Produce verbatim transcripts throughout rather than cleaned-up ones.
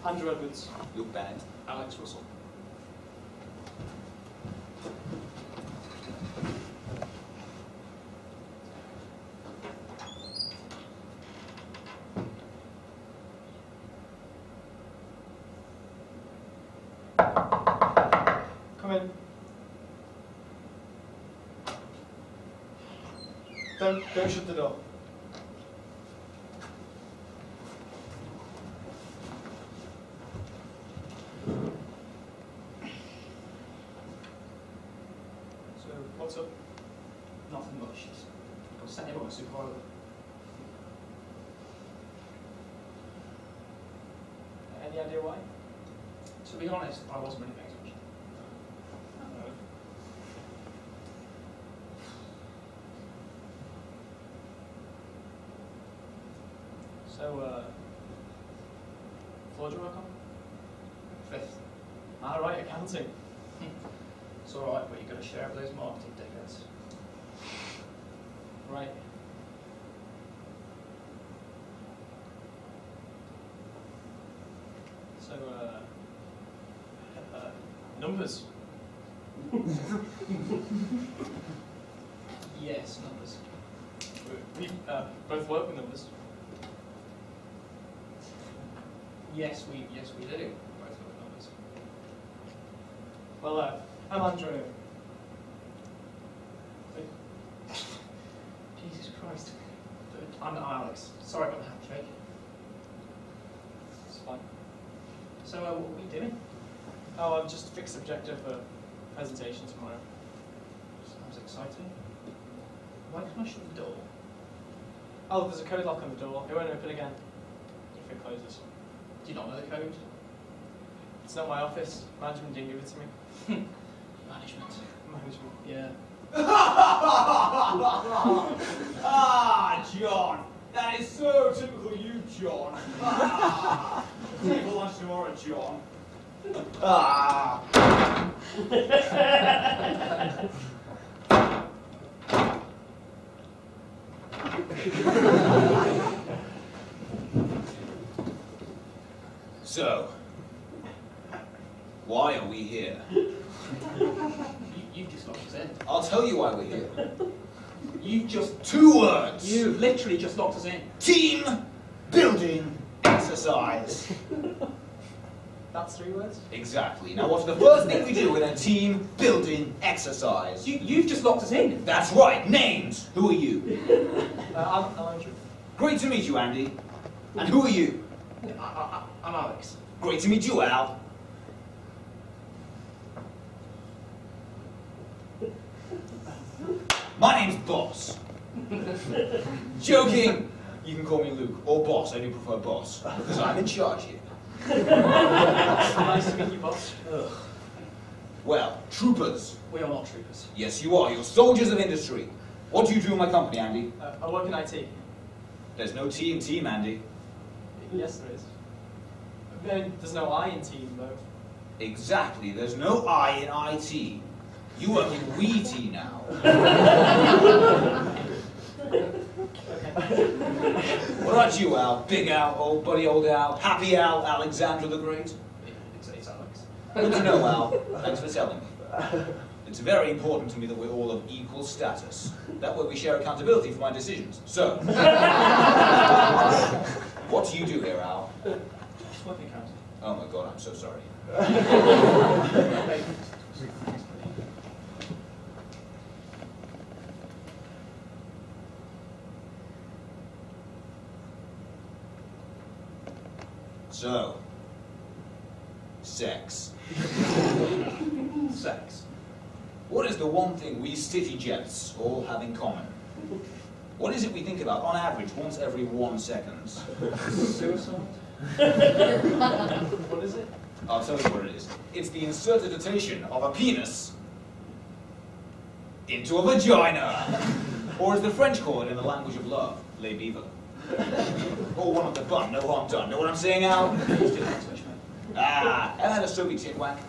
Andrew Edwards. Luke Bennet. Alex Russell. Come in. Don't, don't shut the door. So, what's up? Nothing much. I was sent here by my supervisor. Any idea why? To be honest, I wasn't really paying attention. So, uh, floor do you work on? Fifth. Ah, right, accounting. It's alright, but you've got to share with those marketing dickheads. Right. So, uh, uh numbers. Yes, numbers. We uh, both work with numbers. Yes, we yes we do. Both work with numbers. Well, uh, I'm Andrew. Jesus Christ. I'm Alex. Sorry about the handshake. It's fine. So, uh, what are we doing? Oh, I've just fixed objective for presentation tomorrow. Sounds exciting. Why can I shut the door? Oh, there's a code lock on the door. It won't open again if it closes. Do you not know the code? It's not my office. Management didn't give it to me. Management. Management, yeah. Ah, John, that is so typical you, John. Ah, take for lunch tomorrow, John. Ah. So, why are we here? You, you just locked us in. I'll tell you why we're here. You just... Two words. You literally just locked us in. Team building exercise. That's three words? Exactly. Now what's the first thing we do in a team building exercise? You, you've just locked us in. That's right. Names. Who are you? Uh, I'm, I'm Andrew. Great to meet you, Andy. And who are you? I, I, I'm Alex. Great to meet you, Al. My name's Boss. Joking. You can call me Luke, or Boss. I do prefer Boss, because I'm in charge here. Nice to meet you, boss. Ugh. Well, troopers. We are not troopers. Yes, you are. You're soldiers of industry. What do you do in my company, Andy? Uh, I work in I T. There's no T in team, Andy. Yes, there is. Then there's no I in team, though. Exactly. There's no I in I T. You work in we T now. What about you, Al? Big Al, old buddy, old Al, happy Al, Alexander the Great? It's, it's Alex. Good to know, Al. Thanks for telling me. It's very important to me that we're all of equal status. That way we share accountability for my decisions. So, what do you do here, Al? Just working accounting. Oh my God, I'm so sorry. So, sex. Sex. What is the one thing we city jets all have in common? What is it we think about, on average, once every one second? Suicide? What is it? I'll tell you what it is. It's the insertitation of a penis into a vagina. Or as the French call it in the language of love, les beaver. Or one of the bun, no harm done. Know what I'm saying, Al? Ah, and then a Soviet tit wank.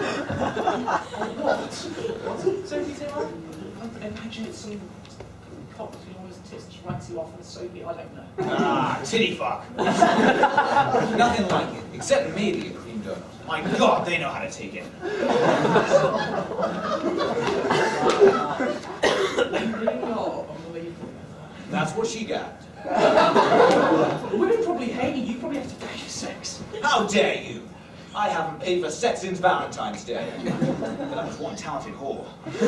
What? What's it? Sophie Taylor? Imagine it's some cock between all his tits, she wanks you off in a soapy, I don't know. Ah, titty fuck. Nothing like it, except maybe a cream donut. My God, they know how to take it. They really are unbelievable. That's what she got. Women probably hate you, you probably have to pay for sex. How dare you? I haven't paid for sex since Valentine's Day. But I'm just one talented whore.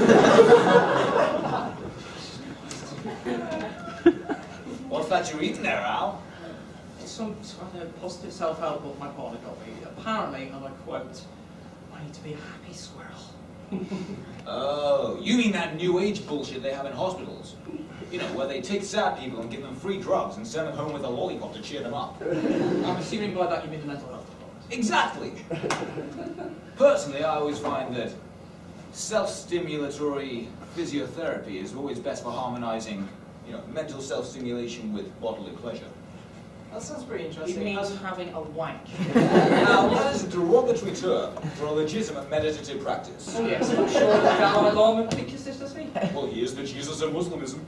What's that you're eating there, Al? It's some, I don't know, positive self-help book my partner got me. Apparently, and I quote, I need to be a happy squirrel. Oh, you mean that new age bullshit they have in hospitals? You know, where they take sad people and give them free drugs and send them home with a lollipop to cheer them up. I'm assuming by that you mean the mental health department. Exactly. Personally, I always find that self-stimulatory physiotherapy is always best for harmonizing, you know, mental self-stimulation with bodily pleasure. That sounds pretty It interesting. means having a wank. Now, that is a derogatory term for a legitimate meditative practice. Oh yes, I'm sure the Dalai Lama pictures this, does he? Well, he is the Jesus of Muslimism.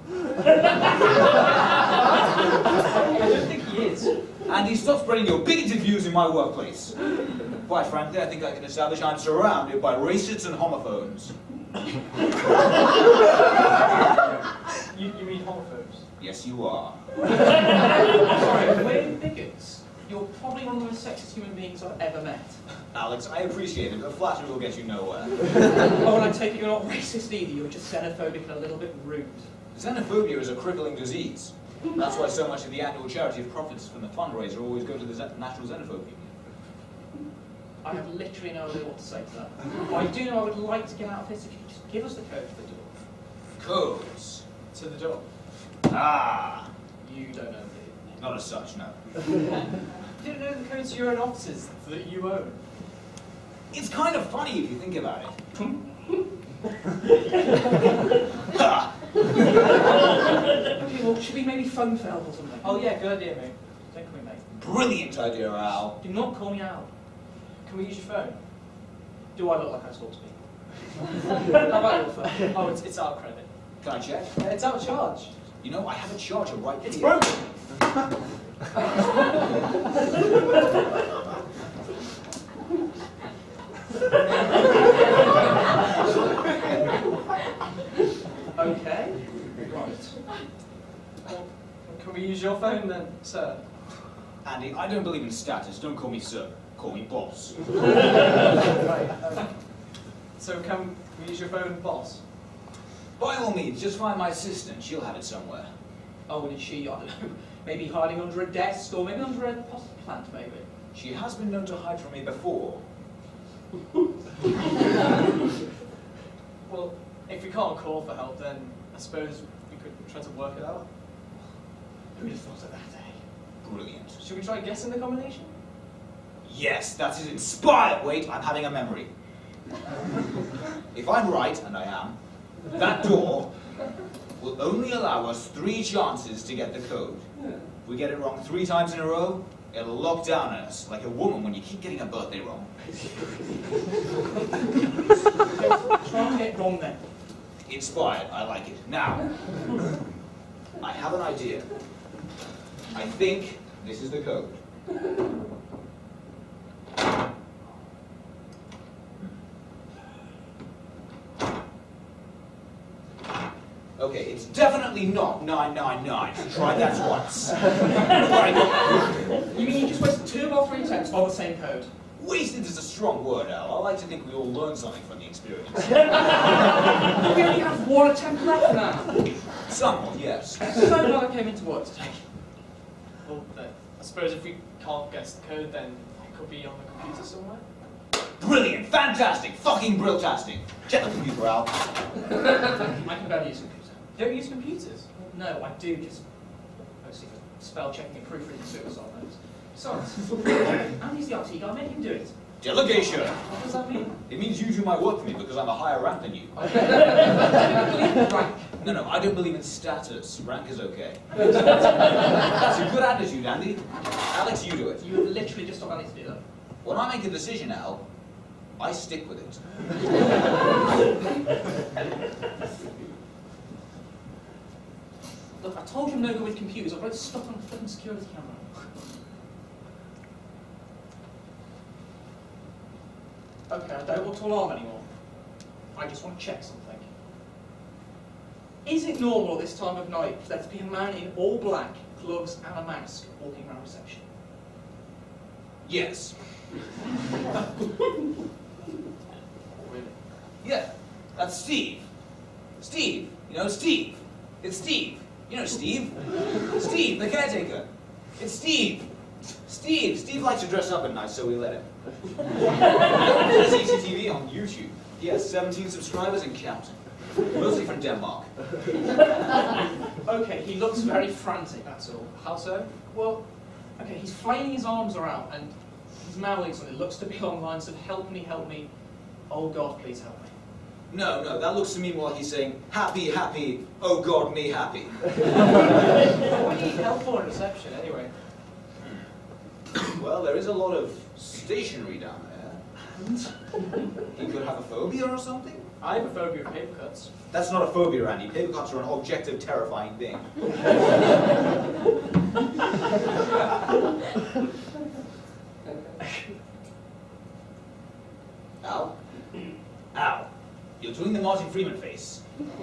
I don't think he is. Andy, stop spreading your bigoted views in my workplace. Quite frankly, I think I can establish I'm surrounded by racists and homophones. You, you mean homophobes? Yes, you are. Sorry, we're bigots. You're probably one of the most sexist human beings I've ever met. Alex, I appreciate it, but flattery will get you nowhere. Oh, and I take it you're not racist either, you're just xenophobic and a little bit rude. Xenophobia is a crippling disease. That's why so much of the annual charity profits from the fundraiser always go to the Zen National Xenophobe Union. I have literally no idea what to say to that. I do know I would like to get out of this if you could just give us the code for the door. Codes. To the door. Ah, You don't know, do not as such, no. You didn't know the codes to your own offices that you own. It's kind of funny if you think about it. Ha! Okay, well, should we maybe phone Fel or something? Oh yeah, good idea, mate. Don't call me mate. Brilliant idea, Al. Do not call me out. Can we use your phone? Do I look like I talk to people? How about your phone? Oh, it's, it's our credit. Can I check? Uh, it's out of charge. You know, I have a charger right It's here. broken. Okay. Right. Well, can we use your phone then, sir? Andy, I don't believe in status. Don't call me sir. Call me boss. Right. Um, so can we use your phone, boss? By all means, just find my assistant. She'll have it somewhere. Oh, and is she, I don't know, maybe hiding under a desk or maybe under a potted plant, maybe? She has been known to hide from me before. Well, if we can't call for help, then I suppose we could try to work it out. Who would have thought of that, eh? Brilliant. Should we try guessing the combination? Yes, that is inspired. Wait, I'm having a memory. If I'm right, and I am, that door will only allow us three chances to get the code. If we get it wrong three times in a row, it'll lock down on us, like a woman when you keep getting a birthday wrong. Try and get it wrong then. Inspired, I like it. Now, I have an idea. I think this is the code. Okay, it's definitely not nine nine nine. Try that once. Right. You mean you just wasted two of our three attempts on the same code? Wasted is a strong word, Al. I like to think we all learn something from the experience. We only have one attempt left now. Somewhat, yes. So glad I came into work today. Well, then, I suppose if we can't guess the code, then it could be on the computer somewhere. Brilliant, fantastic, fucking briltastic. Check the computer, Al. I can barely use a computer. You don't use computers? No, I do just mostly for spell checking and proofreading suicide notes. Besides, Andy's the I T guy, make him do it. Delegation. What does that mean? It means you do my work for me because I'm a higher rank than you. Rank. No, no, I don't believe in status. Rank is okay. That's a good attitude, Andy. Alex, you do it. You have literally just told Andy to do that. When I make a decision, Al, I stick with it. Look, I told you I'm no good with computers. I've got it stuck on a flipping security camera. Okay, I don't want to alarm anymore. I just want to check something. Is it normal this time of night for there to be a man in all black, gloves and a mask walking around reception? Yes. Really? Yeah, that's Steve. Steve, you know Steve. It's Steve. You know Steve. Steve, the caretaker. It's Steve. Steve. Steve likes to dress up at night, so we let him. There's C C T V on YouTube. He has seventeen subscribers and counting. Mostly from Denmark. Okay, he looks very frantic, that's all. How so? Well, okay, he's flailing his arms around and he's mouthing something that looks to be along the lines of, help me, help me, oh God, please help me. No, no, that looks to me more like he's saying, happy, happy, oh God, me happy. What do you need help for in reception, anyway? Well, there is a lot of stationery down there. And he could have a phobia or something? I have a phobia of paper cuts. That's not a phobia, Andy. Paper cuts are an objective, terrifying thing. Al? Al, you're doing the Martin Freeman face.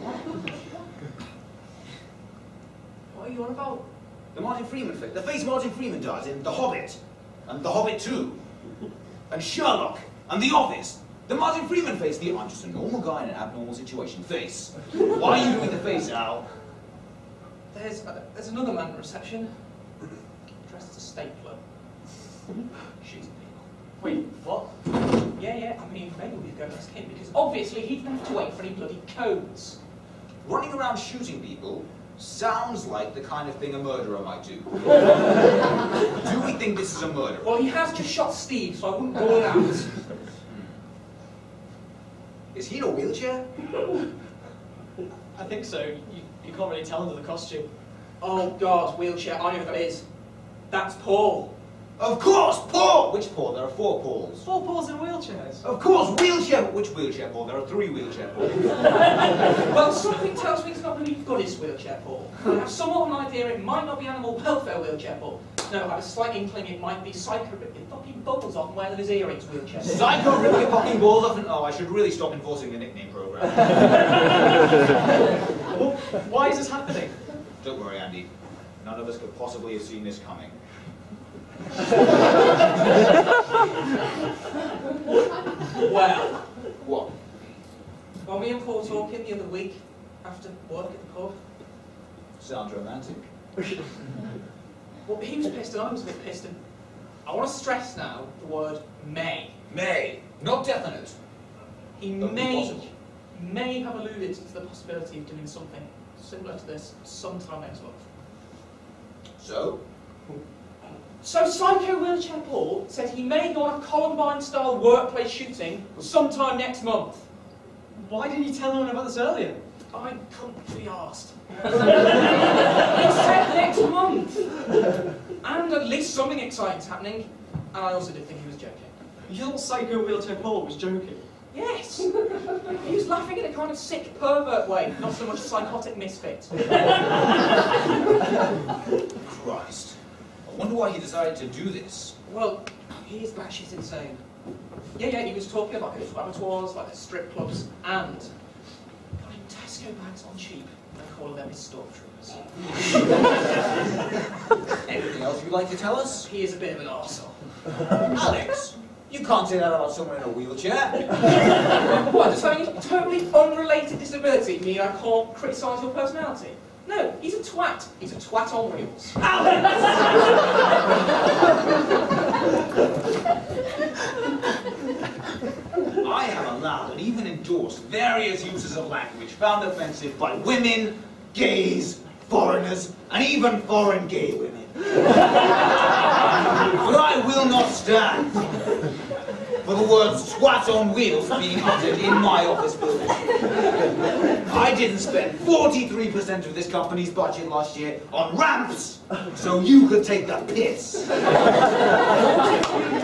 What are you on about? The Martin Freeman face. The face Martin Freeman does in The Hobbit. And The Hobbit two. And Sherlock. And The Office. The Martin Freeman face. The I'm just a normal guy in an abnormal situation face. Why are you doing the face, Al? There's, uh, there's another man in reception, dressed as a stapler, shooting people. Wait, what? Yeah, yeah, I mean, maybe we'd go ask him, because obviously he didn't have to wait for any bloody codes. Running around shooting people sounds like the kind of thing a murderer might do. Do we think this is a murder? Well, he has just shot Steve, so I wouldn't rule it out. Is he in a wheelchair? I think so. You, you can't really tell under the costume. Oh God, wheelchair, I know who that is. That's Paul. Of course, Paul! Which Paul? There are four Pauls. Four Pauls in wheelchairs. Of course, wheelchair! Which wheelchair Paul? There are three wheelchair Pauls. Well, something tells me it's not really Goddess wheelchair Paul. I have somewhat of an idea it might not be animal welfare wheelchair Paul. No, I have a slight inkling it might be psycho rip your fucking bubbles off and wear them as earrings wheelchair. Psycho rip your fucking balls off and... Oh, I should really stop enforcing the nickname program. Well, why is this happening? Don't worry, Andy. None of us could possibly have seen this coming. Well, What? when me and Paul were talking the other week after work at the pub, Sounds romantic. well, he was pissed and I was a bit pissed, and I want to stress now the word may. May. Not definite. He But may, possible. may have alluded to the possibility of doing something similar to this sometime next month. So? So Psycho Wheelchair Paul said he may go on a Columbine-style workplace shooting sometime next month. Why didn't you tell anyone about this earlier? I couldn't be asked. He said next month! And at least something exciting's happening. And I also did think he was joking. You thought Psycho Wheelchair Paul was joking? Yes! He was laughing in a kind of sick pervert way, not so much psychotic misfit. Christ. I wonder why he decided to do this. Well, he is batshit insane. Yeah, yeah, he was talking about his abattoirs, like strip clubs, and putting Tesco bags on cheap and calling them his stormtroopers. Anything else you'd like to tell us? He is a bit of an arsehole. Alex, you can't say that about someone in a wheelchair. What, does having a totally unrelated disability mean I can't criticise your personality? No, he's a twat. He's a twat on wheels. I have allowed and even endorsed various uses of language found offensive by women, gays, foreigners, and even foreign gay women. But I will not stand for the words twat on wheels being uttered in my office building. I didn't spend forty-three percent of this company's budget last year on ramps, so you could take the piss.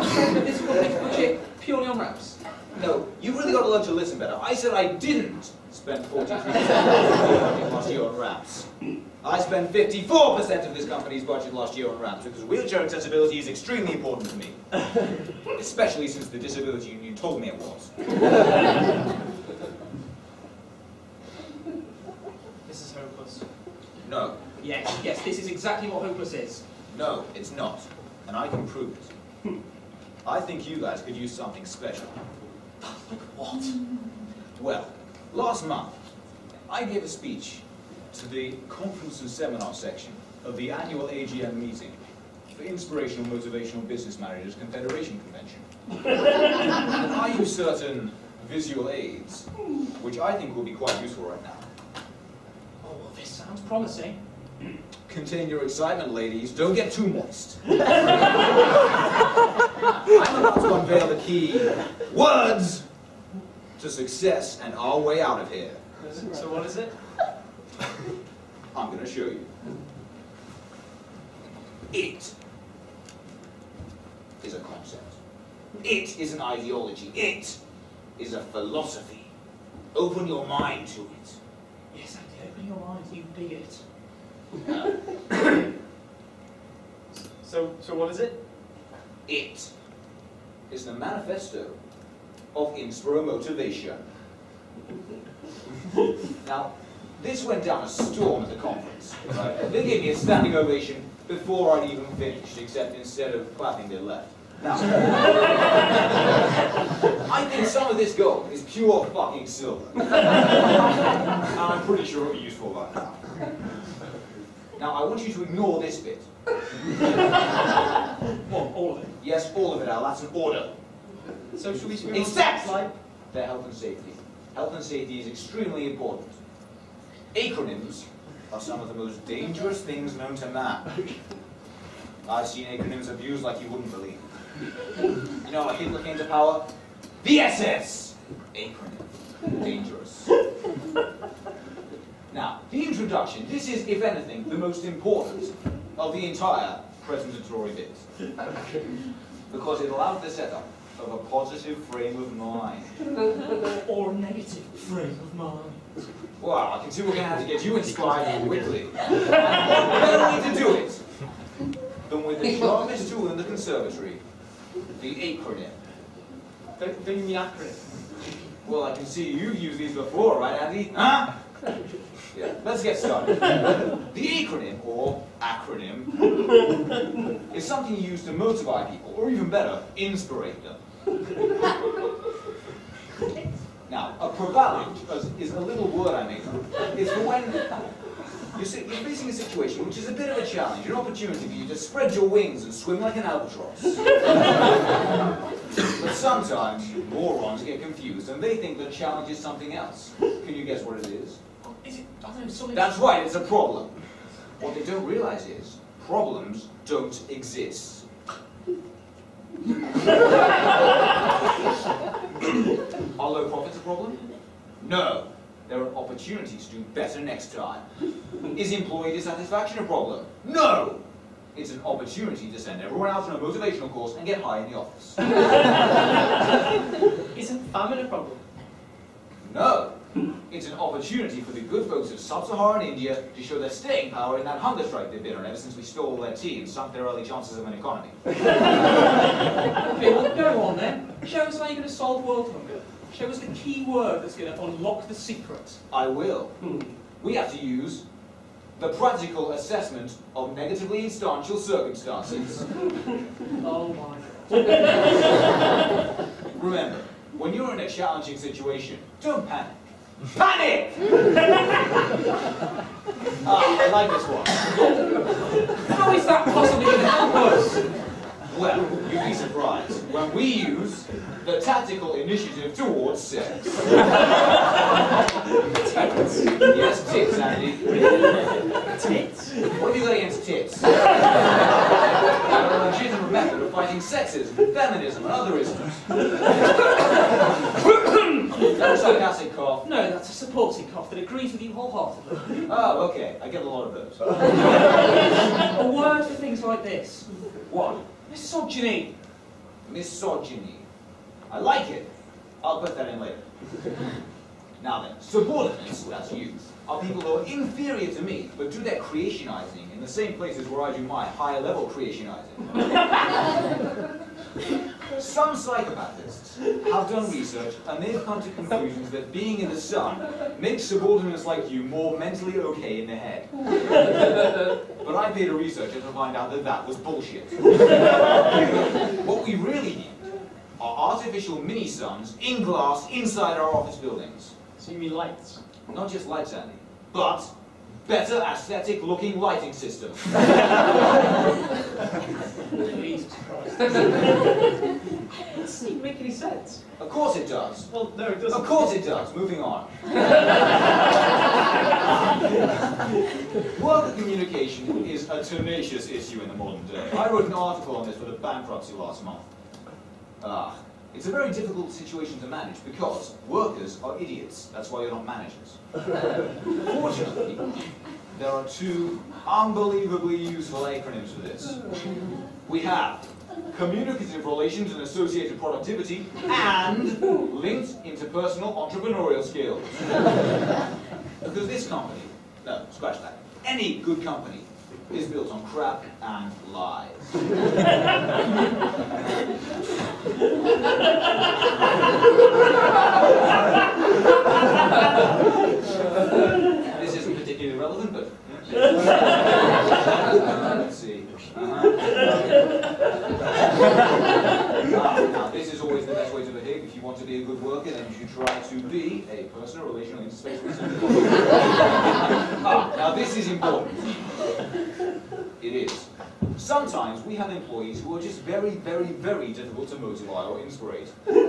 This company's budget purely on ramps. No, you really got to learn to listen better. I said I didn't spent forty-three percent of the budget last year on ramps. I spent fifty-four percent of this company's budget last year on ramps because wheelchair accessibility is extremely important to me. Especially since the disability union told me it was. This is hopeless. No. Yes, yes, this is exactly what hopeless is. No, it's not. And I can prove it. I think you guys could use something special. Like what? Well, last month, I gave a speech to the conference and seminar section of the annual A G M meeting for Inspirational Motivational Business Managers Confederation Convention. And I use certain visual aids, which I think will be quite useful right now. Oh, well, this sounds promising. Contain your excitement, ladies. Don't get too moist. I'm about to unveil the key words to success and our way out of here. So what is it? I'm going to show you. It is a concept. It is an ideology. It is a philosophy. Open your mind to it. Yes, Andy, open your mind, you bigot. So, so what is it? It is the manifesto of Inspira Motivation. Now, this went down a storm at the conference. Right? They gave me a standing ovation before I'd even finished, except instead of clapping, they left. Now, I think some of this gold is pure fucking silver. And I'm pretty sure it'll be useful by now. Now, I want you to ignore this bit. What, all of it? Yes, all of it, Al. That's an order. So should we should we Except slide? their health and safety. Health and safety is extremely important. Acronyms are some of the most dangerous things known to man. I've seen acronyms abused like you wouldn't believe. You know how Hitler came to power? The S S! Acronym. Dangerous. Now, the introduction, this is, if anything, the most important of the entire presentatory bit. Because it allows the setup of a positive frame of mind. Or a negative frame of mind. Well, I can see we're going to have to get you inspired quickly. And what better way to do it than with the sharpest tool in the conservatory, the acronym. Don't, don't you mean acronym? Well, I can see you've used these before, right, Andy? Huh? Yeah, let's get started. The acronym, or acronym, is something you use to motivate people, or even better, inspirate them. Now, a prevalent is a little word I made up. It's for when you're, si you're facing a situation which is a bit of a challenge, an opportunity for you to spread your wings and swim like an albatross. But sometimes morons get confused and they think the challenge is something else. Can you guess what it is? Is it, I don't know, something... That's right, it's a problem. What they don't realize is, problems don't exist. Are low profits a problem? No. There are opportunities to do better next time. Is employee dissatisfaction a problem? No. It's an opportunity to send everyone out on a motivational course and get high in the office. Isn't famine a problem? No. It's an opportunity for the good folks of sub-Saharan India to show their staying power in that hunger strike they've been on ever since we stole all their tea and sunk their early chances of an economy. Okay, well, go on then. Show us how you're going to solve world hunger. Show us the key word that's going to unlock the secret. I will. We have to use the practical assessment of negatively instantial circumstances. Oh my God. Remember, when you're in a challenging situation, don't panic. Panic! Ah, I like this one. How is that possibly going to help us? Well, you'd be surprised when we use the tactical initiative towards sex. Tits. Yes, tits, Andy. Tits? What have you got against tits? A legitimate method of fighting sexism, feminism, and other isms. That was a sarcastic cough. No, that's a supporting cough that agrees with you wholeheartedly. Oh, okay. I get a lot of those. A word for things like this. What? Misogyny. Misogyny. I like it. I'll put that in later. Now then, subordinates, that's you, are people who are inferior to me, but do their creationizing in the same places where I do my higher level creationizing. Some psychopathists have done research and they've come to conclusions that being in the sun makes subordinates like you more mentally okay in the head. But I paid a researcher to find out that that was bullshit. What we really need are artificial mini-suns in glass inside our office buildings. So you mean lights? Not just lights, Andy, but better aesthetic-looking lighting systems. Jesus Christ. It doesn't even make any sense. Of course it does. Well, no, it doesn't. Of course it does. Moving on. Worker communication is a tenacious issue in the modern day. I wrote an article on this for the bankruptcy last month. Ah, it's a very difficult situation to manage because workers are idiots. That's why you're not managers. Fortunately, there are two unbelievably useful acronyms for this. We have communicative relations and associated productivity, and linked interpersonal entrepreneurial skills. Because this company, no, scratch that, any good company is built on crap and lies. This isn't particularly relevant, but... uh, let's see. Uh-huh. uh, now, this is always the best way to behave. If you want to be a good worker, then you should try to be a personal, relational, interspatial researcher. ah, now, this is important. It is. Sometimes we have employees who are just very, very, very difficult to motivate or inspirate.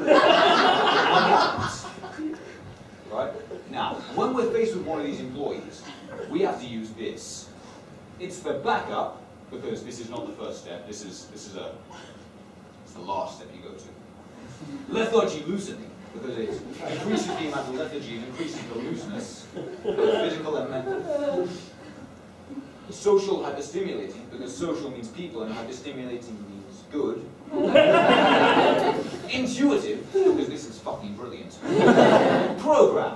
Right? Now, when we're faced with one of these employees, we have to use this. It's the backup, because this is not the first step. This is this is a it's the last step you go to. Lethargy loosening, because it increases the amount of lethargy and increases the looseness, both physical and mental. Social hyperstimulating, because social means people and hyperstimulating means good. Intuitive, because this is fucking brilliant. Program.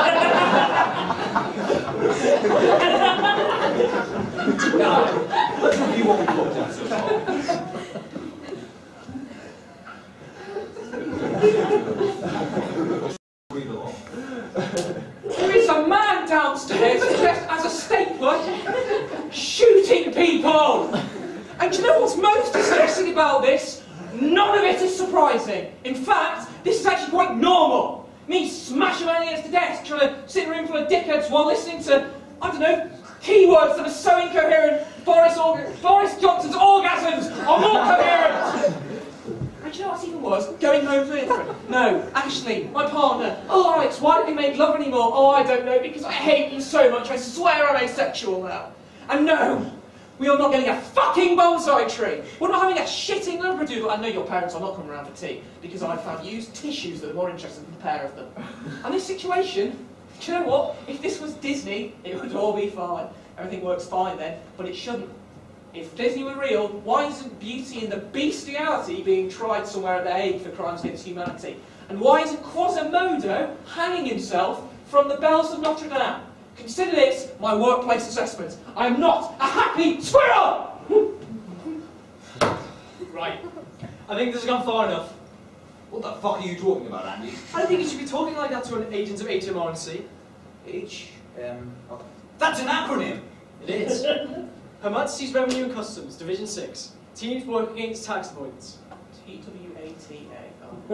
Now, let's review what we've looked at so far. Read along. There is a man downstairs dressed as a stapler shooting people! And do you know what's most distressing about this? None of it is surprising. In fact, this is actually quite normal. Me smashing my head against the desk, trying to sit in a room full of dickheads while listening to, I don't know, keywords that are so incoherent, Boris, Boris Johnson's orgasms are more coherent! And do you know what's even worse? Going home for it. No, actually, my partner. Oh, Alex, why don't we make love anymore? Oh, I don't know, because I hate you so much. I swear I'm asexual now. And no, we are not getting a fucking bonsai tree. We're not having a shitting labradoodle. I know your parents are not coming around for tea, because I found used tissues that are more interesting than the pair of them. And this situation, do you know what? If this was Disney, it would all be fine. Everything works fine then, but it shouldn't. If Disney were real, why isn't Beauty and the Bestiality being tried somewhere at The Hague for crimes against humanity? And why isn't Quasimodo hanging himself from the bells of Notre Dame? Consider this my workplace assessment. I am not a happy squirrel! Right. I think this has gone far enough. What the fuck are you talking about, Andy? I don't think you should be talking like that to an agent of H M R C. H M R. That's an acronym! It is. Her Majesty's Revenue and Customs, Division six. Teams working against tax avoidance. T W A T A.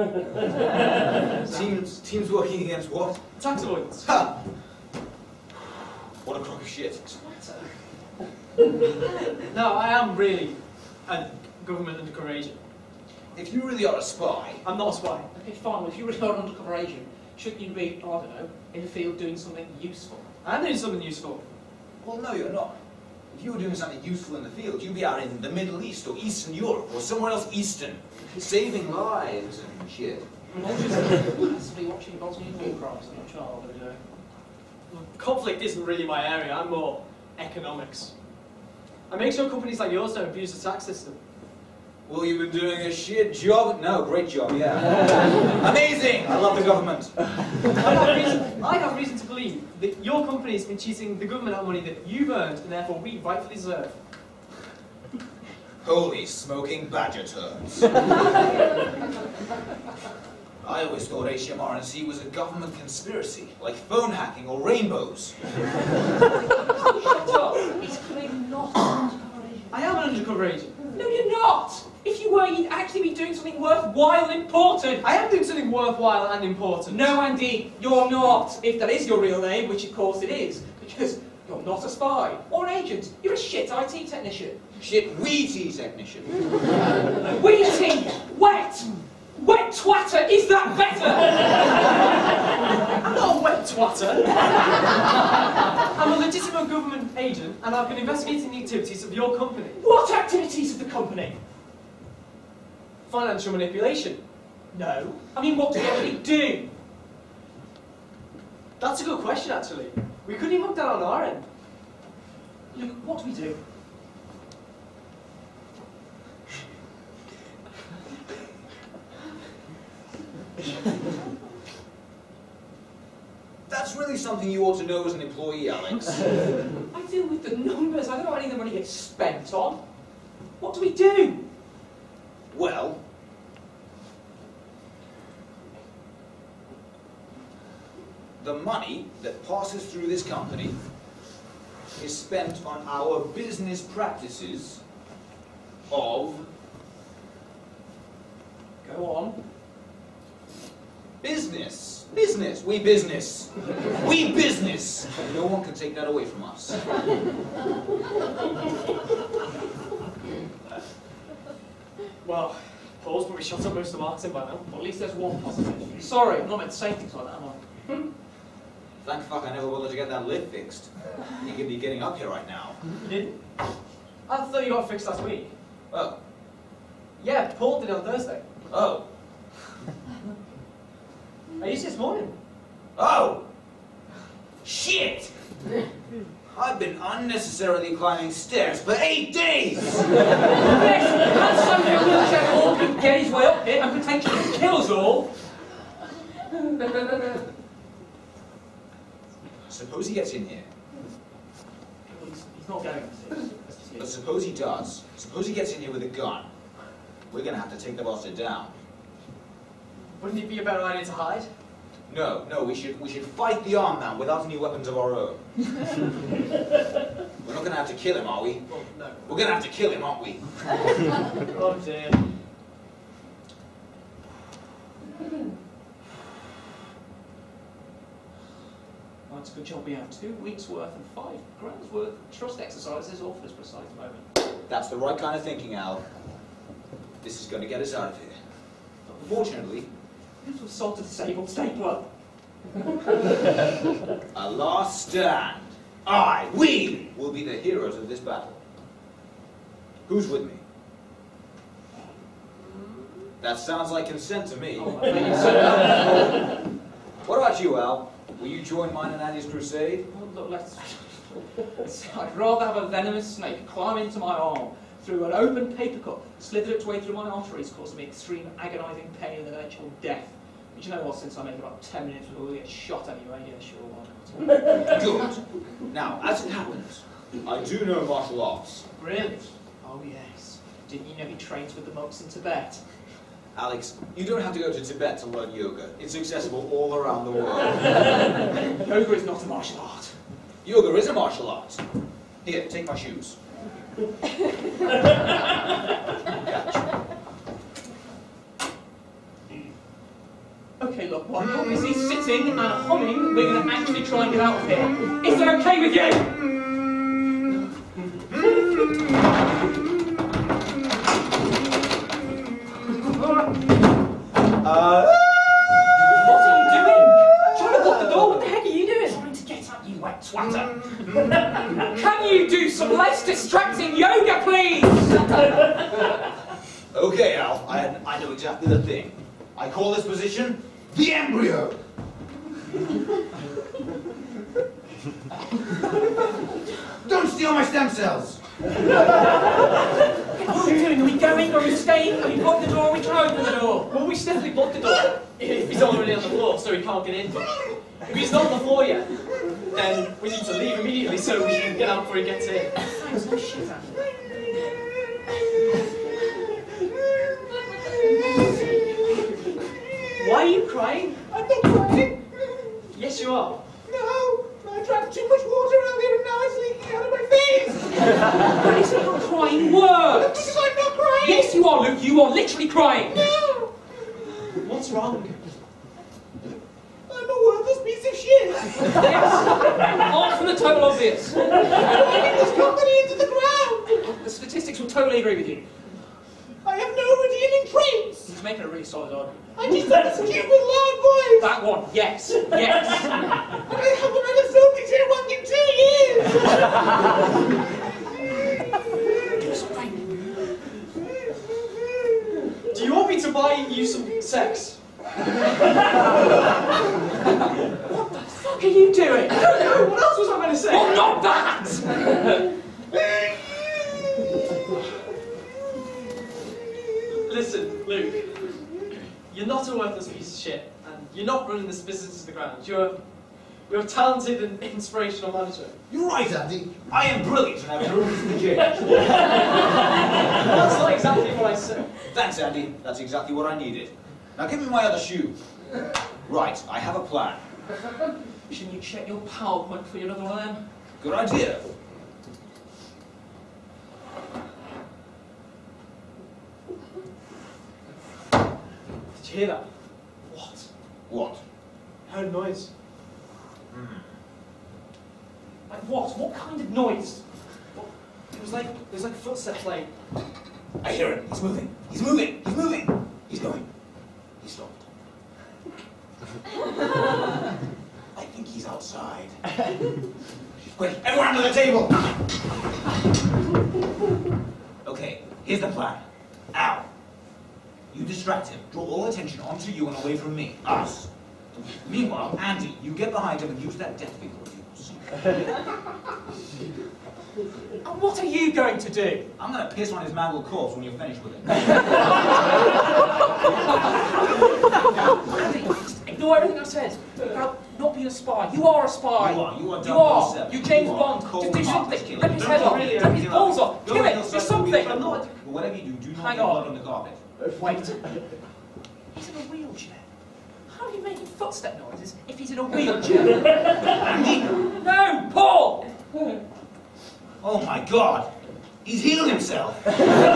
Teams, teams working against what? Tax avoidance. Ha! What a crock of shit. No, I am really a government undercover agent. If you really are a spy... I'm not a spy. Okay, fine. Well, if you really are an undercover agent, shouldn't you be, I don't know, in the field doing something useful? I'm doing something useful. Well, no, you're not. If you were doing something useful in the field, you'd be out in the Middle East or Eastern Europe or somewhere else Eastern, saving lives and shit. I'm not just passively watching Bosnian war crimes on a child every day. Well, conflict isn't really my area. I'm more economics. I make sure companies like yours don't abuse the tax system. Well, you've been doing a shit job. No, great job, yeah. Amazing! I love the government. I have, reason, I have reason to believe that your company has been cheating the government out of money that you've earned and therefore we rightfully deserve. Holy smoking badger turds. I always thought H M R and C was a government conspiracy, like phone hacking or rainbows. Shut up! He's clearly not an undercover agent. I am an undercover agent. No, you're not! If you were, you'd actually be doing something worthwhile and important. I am doing something worthwhile and important. No, Andy, you're not. If that is your real name, which of course it is, because you're not a spy or an agent. You're a shit I T technician. Shit Wheaty technician. Wheaty! Wet! Wet twatter! Is that better? I'm not a wet twatter. I'm a legitimate government agent and I've been investigating the activities of your company. What activities of the company? Financial manipulation. No. I mean, what do we actually do? That's a good question, actually. We couldn't even work that out on our end. Look, what do we do? That's really something you ought to know as an employee, Alex. I deal with the numbers. I don't know what any of the money gets spent on. What do we do? Well, the money that passes through this company is spent on our business practices of... Go on. Business. Business. We business. We business. No one can take that away from us. Well, Paul's probably shot up most of the marketing by now. Well, at least there's one positive. Sorry, I'm not meant to say things like that, am I? Thank fuck I never bothered to get that lid fixed. You could be getting up here right now. You didn't? I thought you got it fixed last week. Oh. Yeah, Paul did it on Thursday. Oh. I used it this morning. Oh! Shit! I've been unnecessarily climbing stairs for eight days! Yes, and someday a wheelchair Paul can get his way up here and potentially kill us all. Suppose he gets in here. He's, he's not going to. But suppose he does. Suppose he gets in here with a gun. We're gonna have to take the bastard down. Wouldn't it be a better idea to hide? No, no, we should we should fight the armed man without any weapons of our own. We're not gonna have to kill him, are we? Well, no. We're gonna have to kill him, aren't we? Oh dear. Well, it's a good job we have two weeks' worth and five grand's worth of trust exercises all for this precise moment. That's the right kind of thinking, Al. This is gonna get us out of here. Fortunately, This was sold to disabled stapler. a last stand. I, we, will be the heroes of this battle. Who's with me? That sounds like consent to me. Oh, I think you said that. What about you, Al? Will you join mine and Andy's crusade? Oh, look, let's... I'd rather have a venomous snake climb into my arm through an open paper cut, slither its way through my arteries, causing me extreme agonising pain and eventual death. But you know what, since I make about ten minutes before we get shot anyway, yeah, sure, why not? Good. Now, as it happens, I do know martial arts. Really? Oh yes. Didn't you know he trains with the monks in Tibet? Alex, you don't have to go to Tibet to learn yoga. It's accessible all around the world. Yoga is not a martial art. Yoga is a martial art. Here, take my shoes. Okay, look, while you're busy sitting and humming, we're going to actually try and get out of here. Is that okay with you? Uh, What are you doing? Trying to lock the door? What the heck are you doing? Trying to get up, you wet twatter. Can you do some less distracting yoga, please? okay, Al, I, I know exactly the thing. I call this position the embryo. Don't steal my stem cells. What are we doing? Are we going? Are we staying? Are we blocking the door? Are we trying to open the door? Well, we should definitely block the door if he's already on the floor, so he can't get in. If he's not on the floor yet, then we need to leave immediately so we can get out before he gets in. Thanks, no shit, Andy. Why are you crying? I'm not crying. Yes, you are. No, I drank too much water earlier and now it's leaking out of my face. That is not crying words. Because I'm not crying. Yes, you are, Luke. You are literally crying. No. What's wrong? I'm a worthless piece of shit. Yes. Apart from the total obvious. I'm driving this company into the ground. The statistics will totally agree with you. I have no redeeming traits. He's making a really solid argument. I just have a stupid loud voice. That one, yes, yes. And I haven't had a soapy in two years. Do you want me to buy you some sex? What the fuck are you doing? I don't know. What else was I going to say? Oh, not that! Listen, Luke. You're not a worthless piece of shit, and you're not running this business to the ground. You're, you're a talented and inspirational manager. You're right, Andy. I am brilliant and I've driven to the change. That's not exactly what I said. Thanks, Andy. That's exactly what I needed. Now give me my other shoe. Right, I have a plan. Shouldn't you check your PowerPoint for your another one then? Good idea. Did you hear that? What? What? I heard a noise. Hmm. Like what? What kind of noise? It was like, it was like footsteps, like... I hear him. He's moving. He's moving. He's moving. He's going. He stopped. I think he's outside. Quick, everyone under the table! Okay, here's the plan. Al, you distract him. Draw all attention onto you and away from me. Us. Meanwhile, Andy, you get behind him and use that death vehicle of yours. And what are you going to do? I'm going to piss on his mangled corpse when you're finished with it. Andy, just ignore everything I said about not being a spy. You are a spy. You are. You are You double are. seven. You James You are Bond. cold Just do hearted something. killer. Rip his Don't head off. really Rip his anything balls like off. that. Do Go it. ahead, Do go something. I'm not. Whatever you do, do not Hang get on. blood on the carpet. Wait. He's in a wheelchair. How are you making footstep noises if he's in a wheelchair? Andy? No, Paul! Oh my God! He's healed himself! Are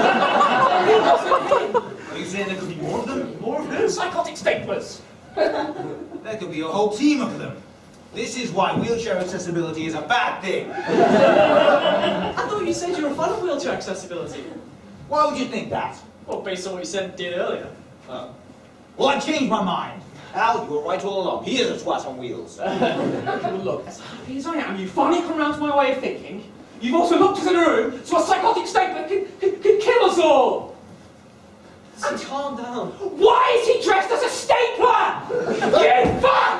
you saying there could be more of them? More of them? Psychotic staplers! There could be a whole team of them. This is why wheelchair accessibility is a bad thing. I thought you said you were a fan of wheelchair accessibility. Why would you think that? Well, based on what you said and did earlier. Oh. Well, I changed my mind. Al, you were right all along. He is a twat on wheels. Look, as happy as I am, you finally come round to my way of thinking. You've also locked us in a room so a psychotic stapler can, can, can kill us all! So calm down. Why is he dressed as a stapler? You fuck!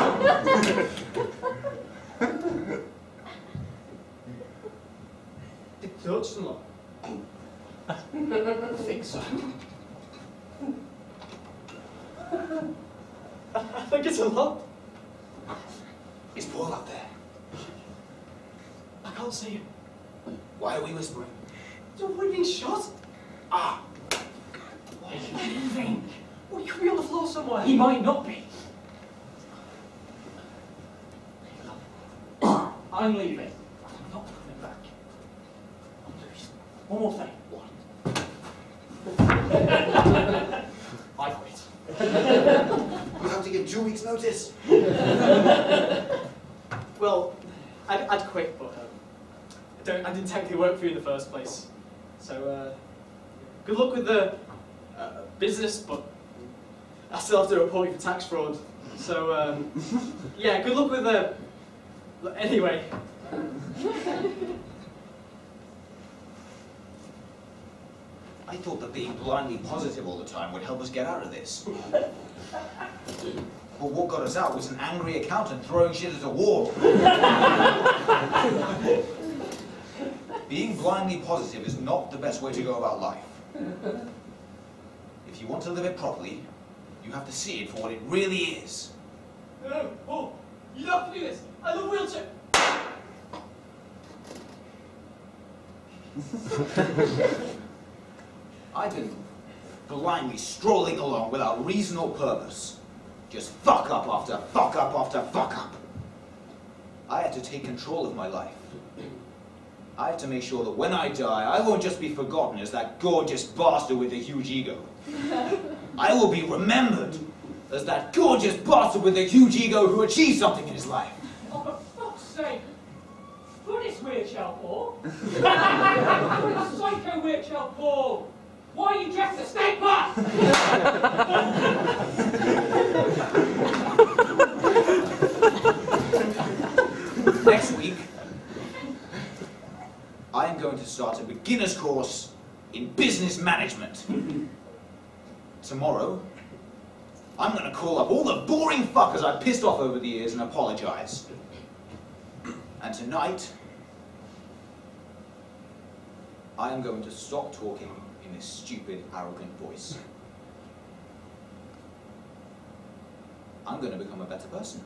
The Dutch lot. I think so. I think it's a lot. Is Paul up there? I can't see him. Why are we whispering? So we're being shot? Ah! Why are you moving? Well, he could be on the floor somewhere. He might not be. I'm leaving. I'm not coming back. I'm loose. One more thing. What? I quit. You have to give two weeks' notice. Well, I'd, I'd quit, but um, I, don't, I didn't technically work for you in the first place. So, uh, good luck with the uh, business, but I still have to report you for tax fraud. So, um, yeah, good luck with the... Anyway. I thought that being blindly positive all the time would help us get out of this. But what got us out was an angry accountant throwing shit at a wall. Being blindly positive is not the best way to go about life. If you want to live it properly, you have to see it for what it really is. No, no, Paul, you don't have to do this. I love wheelchair. I've been blindly strolling along without reason or purpose. Just fuck up after fuck up after fuck up. I had to take control of my life. I have to make sure that when I die, I won't just be forgotten as that gorgeous bastard with a huge ego. I will be remembered as that gorgeous bastard with a huge ego who achieved something in his life. Oh, for fuck's sake! Who is wheelchair Paul? Psycho wheelchair Paul! Why are you dressed as snake butt? Next week, I am going to start a beginner's course in business management. Tomorrow, I'm going to call up all the boring fuckers I've pissed off over the years and apologize. And tonight, I am going to stop talking in this stupid, arrogant voice. I'm going to become a better person.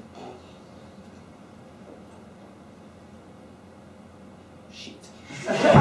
Shit.